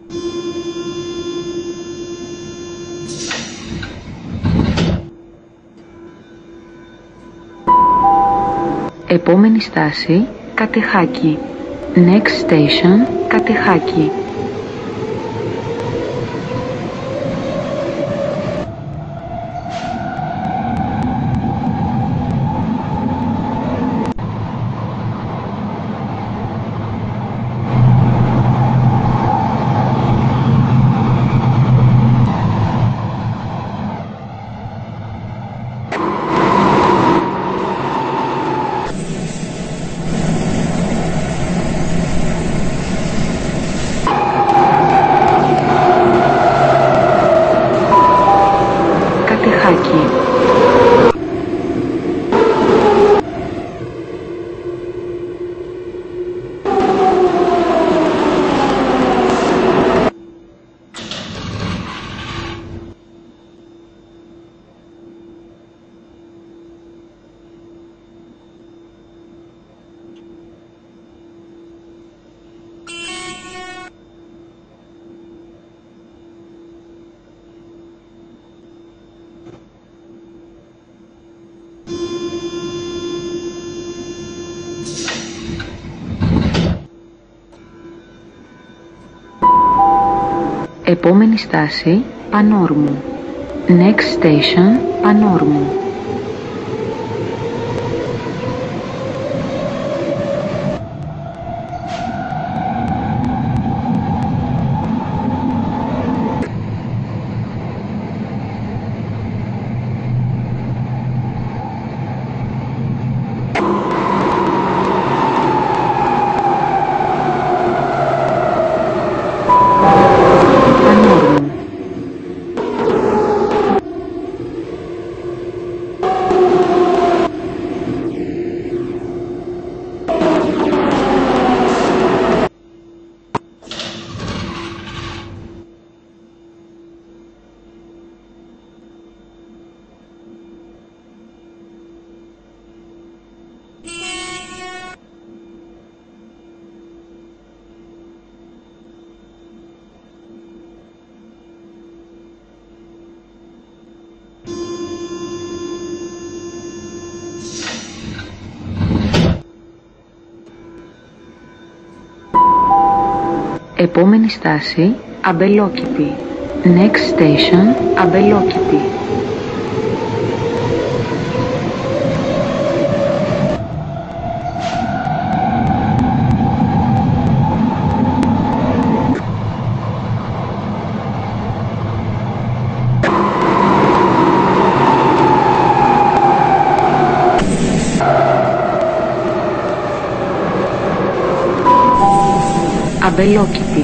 Επόμενη στάση, Κατεχάκη. Next station, Κατεχάκη. Επόμενη στάση, Πανόρμου. Next station, Πανόρμου. Επόμενη στάση, Αμπελόκηπη. Next station, Αμπελόκηπη. Αμπελόκηπη.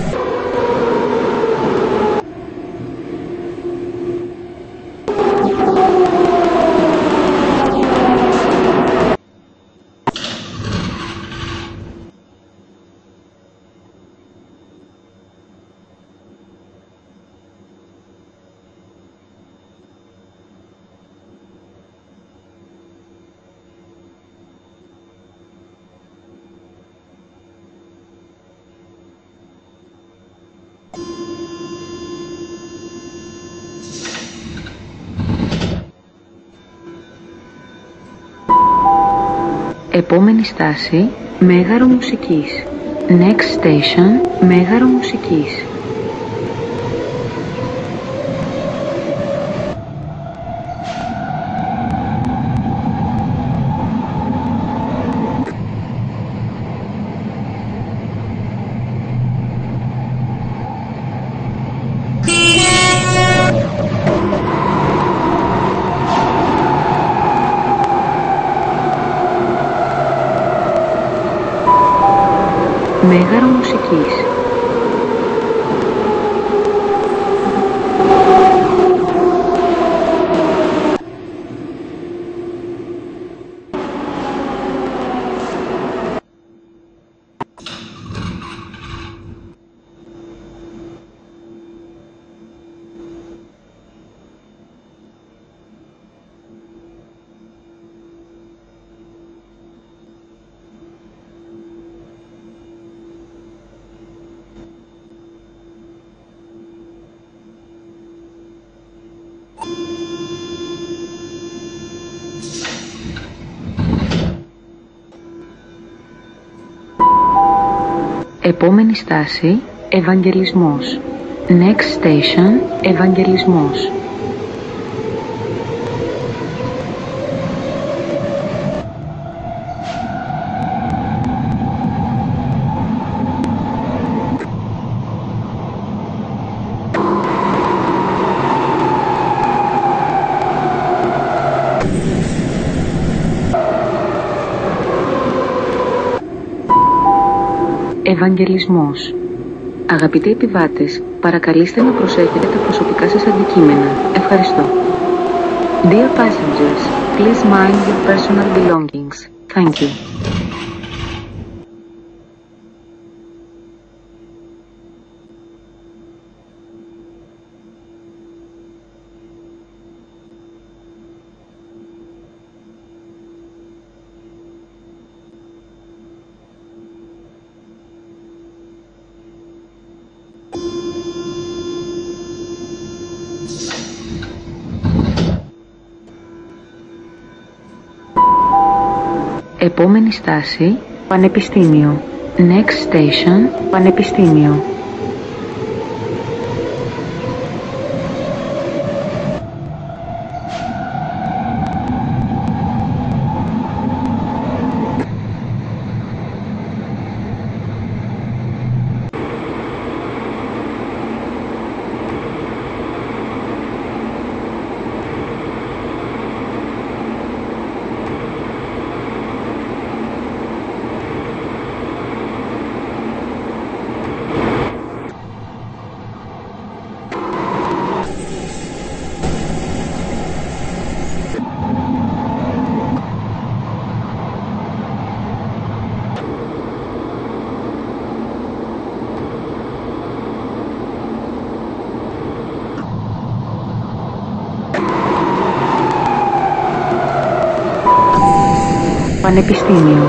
Επόμενη στάση, Μέγαρο Μουσικής. Next station, Μέγαρο Μουσικής. Μέγαρο Μουσικής. Επόμενη στάση, Ευαγγελισμός. Next station, Ευαγγελισμός. Ευαγγελισμός. Αγαπητοί επιβάτες, παρακαλείστε να προσέχετε τα προσωπικά σας αντικείμενα. Ευχαριστώ. Dear passengers, please mind your personal belongings. Thank you. Επόμενη στάση, Πανεπιστήμιο. Next station, Πανεπιστήμιο. Πανεπιστήμιο.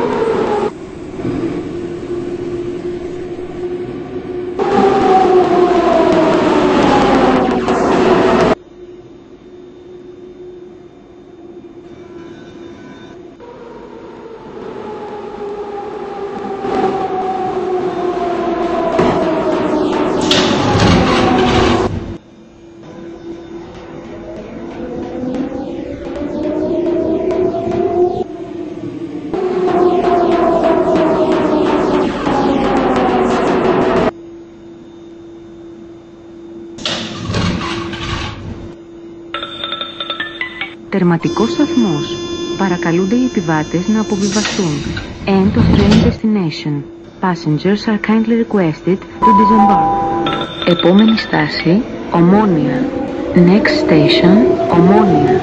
Τερματικός σταθμός. Παρακαλούνται οι επιβάτες να αποβιβαστούν. End of train destination. Passengers are kindly requested to disembark. Επόμενη στάση, Ομόνοια. Next station, Ομόνοια.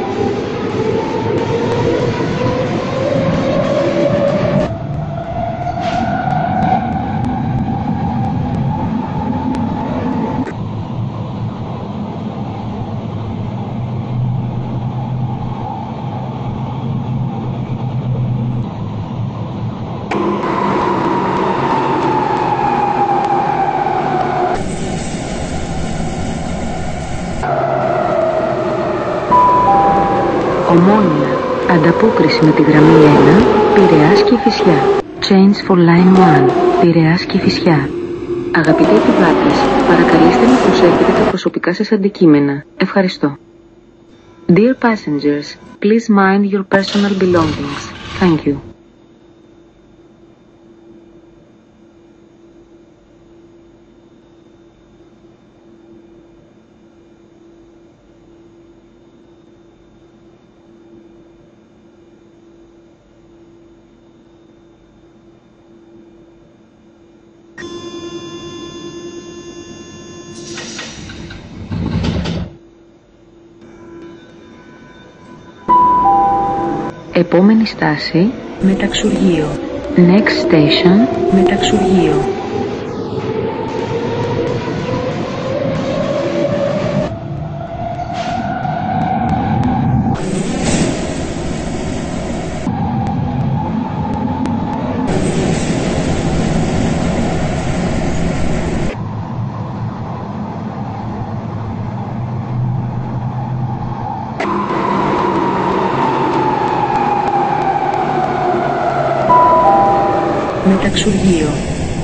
Ομόνοια. Ανταπόκριση με τη γραμμή 1, Πειραιάς και Κηφισιά. Change for line 1, Πειραιάς και Κηφισιά. Αγαπητοί επιβάτες, παρακαλείστε να προσέχετε τα προσωπικά σας αντικείμενα. Ευχαριστώ. Dear passengers, please mind your personal belongings. Thank you. Επόμενη στάση, Μεταξουργείο. Next station, Μεταξουργείο. Μεταξουργείο.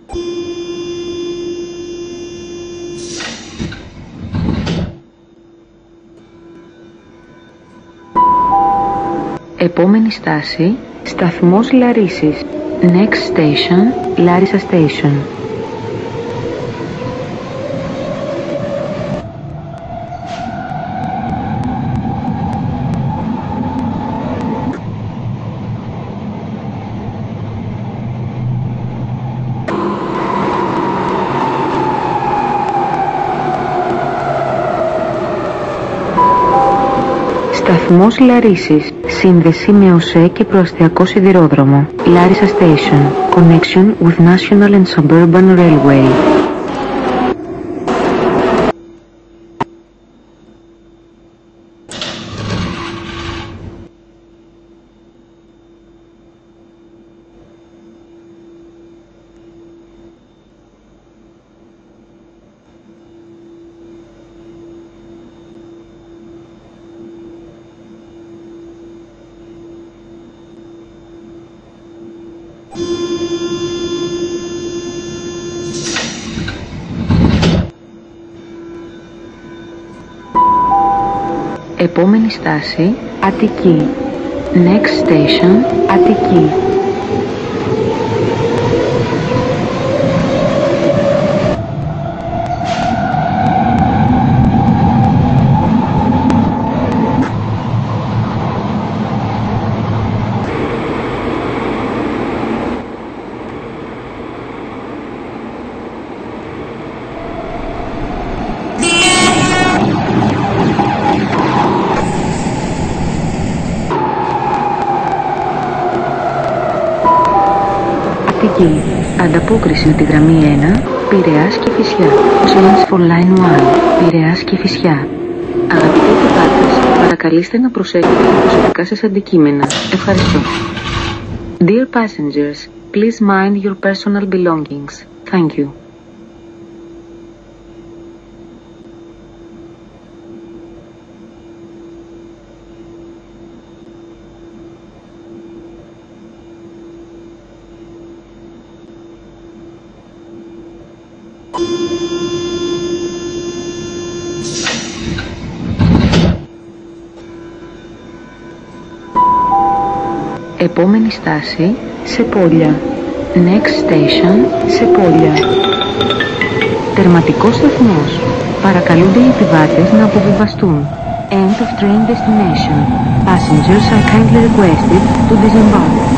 Επόμενη στάση, σταθμός Λαρίσης. Next station, Larissa Station. Σταθμός Λαρίσης. Σύνδεση με ΟΣΕ και προαστιακό σιδηρόδρομο. Larissa Station. Connection with National and Suburban Railway. Επόμενη στάση, Αττική. Next station, Αττική. Ανταπόκριση με τη γραμμή 1, Πειραιάς και Κηφισιά. Change for line 1, Πειραιάς και Κηφισιά. Αγαπητοί επιβάτες, παρακαλείστε να προσέχετε τα προσωπικά σας αντικείμενα. Ευχαριστώ. Dear passengers, please mind your personal belongings. Thank you. Επόμενη στάση, Σεπόλια. Next station, Σεπόλια. Τερματικός σταθμός. Παρακαλούνται οι επιβάτες να αποβιβαστούν. End of train destination. Passengers are kindly requested to disembark.